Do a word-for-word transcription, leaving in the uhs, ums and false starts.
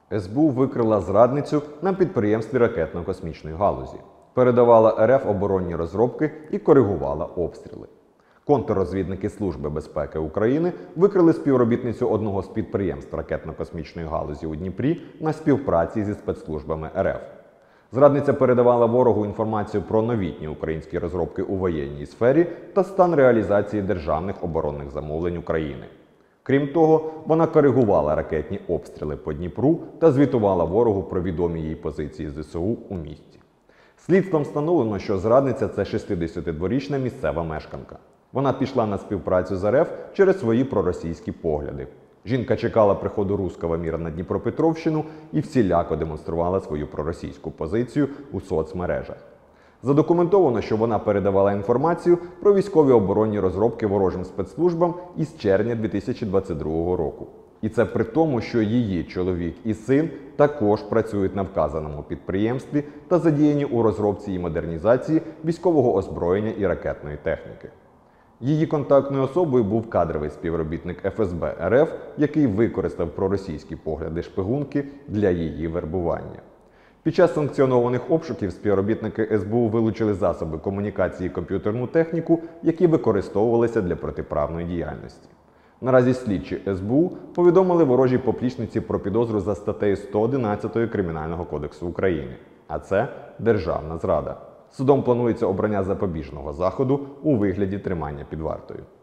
ес бе у викрила зрадницю на підприємстві ракетно-космічної галузі, передавала ер еф оборонні розробки і коригувала обстріли. Контррозвідники Служби безпеки України викрили співробітницю одного з підприємств ракетно-космічної галузі у Дніпрі на співпраці зі спецслужбами ер еф. Зрадниця передавала ворогу інформацію про новітні українські розробки у воєнній сфері та стан реалізації державних оборонних замовлень України. Крім того, вона коригувала ракетні обстріли по Дніпру та звітувала ворогу про відомі їй позиції зе се у у місті. Слідством встановлено, що зрадниця – це шістдесятидворічна місцева мешканка. Вона пішла на співпрацю з ер еф через свої проросійські погляди. Жінка чекала приходу руського міра на Дніпропетровщину і всіляко демонструвала свою проросійську позицію у соцмережах. Задокументовано, що вона передавала інформацію про військові оборонні розробки ворожим спецслужбам із червня дві тисячі двадцять другого року. І це при тому, що її чоловік і син також працюють на вказаному підприємстві та задіяні у розробці і модернізації військового озброєння і ракетної техніки. Її контактною особою був кадровий співробітник еф ес бе ер еф, який використав проросійські погляди шпигунки для її вербування. Під час санкціонованих обшуків співробітники ес бе у вилучили засоби комунікації і комп'ютерну техніку, які використовувалися для протиправної діяльності. Наразі слідчі ес бе у повідомили ворожій поплічниці про підозру за статтею сто одинадцять Кримінального кодексу України, а це державна зрада. Судом планується обрання запобіжного заходу у вигляді тримання під вартою.